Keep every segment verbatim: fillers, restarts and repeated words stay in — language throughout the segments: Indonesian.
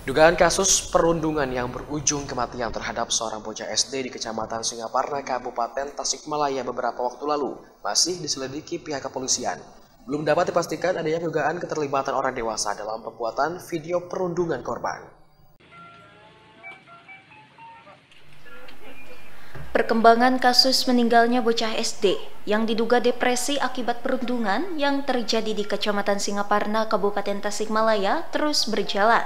Dugaan kasus perundungan yang berujung kematian terhadap seorang bocah S D di Kecamatan Singaparna, Kabupaten Tasikmalaya beberapa waktu lalu masih diselidiki pihak kepolisian. Belum dapat dipastikan adanya dugaan keterlibatan orang dewasa dalam pembuatan video perundungan korban. Perkembangan kasus meninggalnya bocah S D yang diduga depresi akibat perundungan yang terjadi di Kecamatan Singaparna, Kabupaten Tasikmalaya terus berjalan.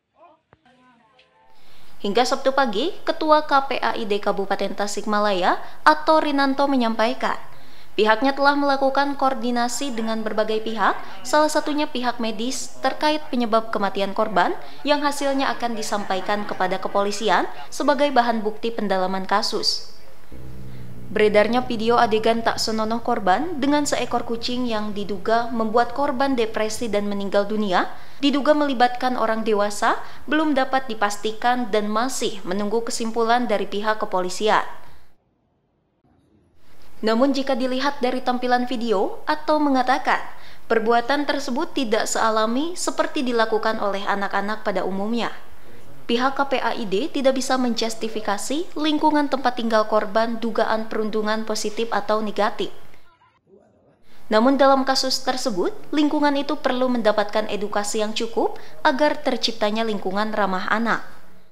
Hingga Sabtu pagi, Ketua K P A I D Kabupaten Tasikmalaya, Ato Rinanto menyampaikan, pihaknya telah melakukan koordinasi dengan berbagai pihak, salah satunya pihak medis terkait penyebab kematian korban yang hasilnya akan disampaikan kepada kepolisian sebagai bahan bukti pendalaman kasus. Beredarnya video adegan tak senonoh korban dengan seekor kucing yang diduga membuat korban depresi dan meninggal dunia, diduga melibatkan orang dewasa, belum dapat dipastikan dan masih menunggu kesimpulan dari pihak kepolisian. Namun jika dilihat dari tampilan video, Ato mengatakan perbuatan tersebut tidak sealami seperti dilakukan oleh anak-anak pada umumnya. Pihak K P A I D tidak bisa menjustifikasi lingkungan tempat tinggal korban dugaan perundungan positif atau negatif. Namun dalam kasus tersebut, lingkungan itu perlu mendapatkan edukasi yang cukup agar terciptanya lingkungan ramah anak.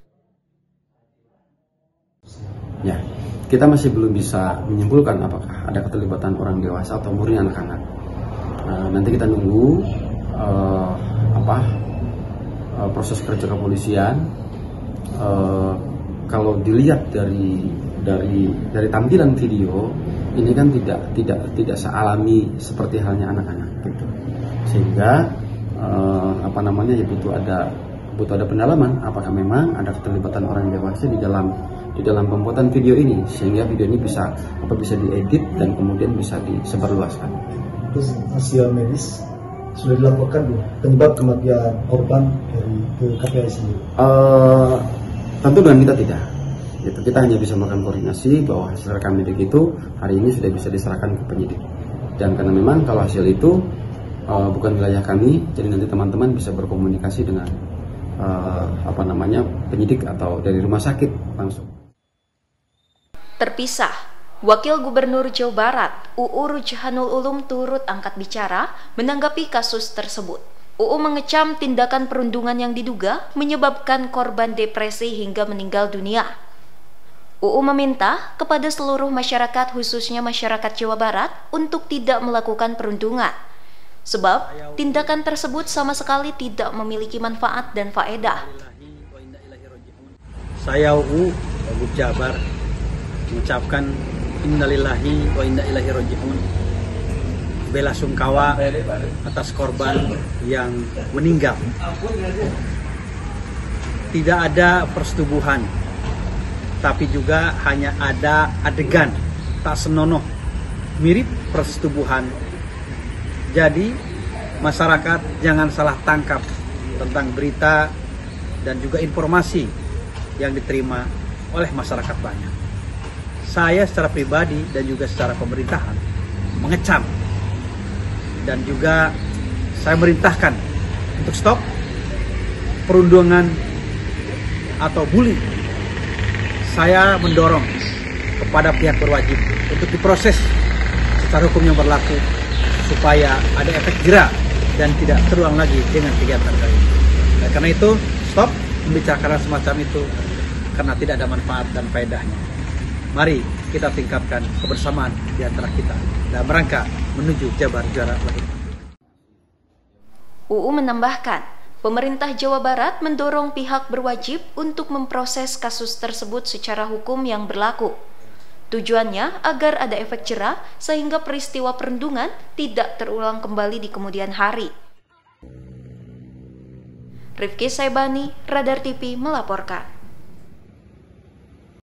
Ya, kita masih belum bisa menyimpulkan apakah ada keterlibatan orang dewasa atau murni anak-anak. Nah, nanti kita nunggu uh, apa uh, proses kerja kepolisian. Uh, kalau dilihat dari dari dari tampilan video ini kan tidak tidak tidak sealami seperti halnya anak-anak gitu, sehingga uh, apa namanya ya butuh ada butuh ada pendalaman apakah memang ada keterlibatan orang dewasa di dalam di dalam pembuatan video ini, sehingga video ini bisa apa bisa diedit dan kemudian bisa disebarluaskan. Terus hasil medis sudah dilaporkan belum penyebab kematian korban dari ke K P A I sendiri? Uh, tentu dengan kita tidak. Gitu. Kita hanya bisa melakukan koordinasi bahwa hasil rekam medik itu hari ini sudah bisa diserahkan ke penyidik. Dan karena memang kalau hasil itu uh, bukan wilayah kami, jadi nanti teman-teman bisa berkomunikasi dengan uh, apa namanya penyidik atau dari rumah sakit langsung. Terpisah, Wakil Gubernur Jawa Barat, U U Rujhanul Ulum turut angkat bicara menanggapi kasus tersebut. U U mengecam tindakan perundungan yang diduga menyebabkan korban depresi hingga meninggal dunia. U U meminta kepada seluruh masyarakat, khususnya masyarakat Jawa Barat, untuk tidak melakukan perundungan. Sebab tindakan tersebut sama sekali tidak memiliki manfaat dan faedah. Saya U U Wagub Jabar mengucapkan innalillahi wa inna ilaihi raji'un, bela sungkawa atas korban yang meninggal. Tidak ada persetubuhan, tapi juga hanya ada adegan tak senonoh mirip persetubuhan. Jadi masyarakat jangan salah tangkap tentang berita dan juga informasi yang diterima oleh masyarakat banyak. Saya secara pribadi dan juga secara pemerintahan mengecam dan juga saya merintahkan untuk stop perundungan atau bully. Saya mendorong kepada pihak berwajib untuk diproses secara hukum yang berlaku supaya ada efek jera dan tidak terulang lagi dengan kegiatan kali ini. Nah, karena itu stop membicarakan semacam itu karena tidak ada manfaat dan faedahnya. Mari kita tingkatkan kebersamaan di antara kita dalam rangka menuju Jabar juara lagi. U U menambahkan, pemerintah Jawa Barat mendorong pihak berwajib untuk memproses kasus tersebut secara hukum yang berlaku. Tujuannya agar ada efek jera sehingga peristiwa perundungan tidak terulang kembali di kemudian hari. Rifki Saibani, Radar T V melaporkan.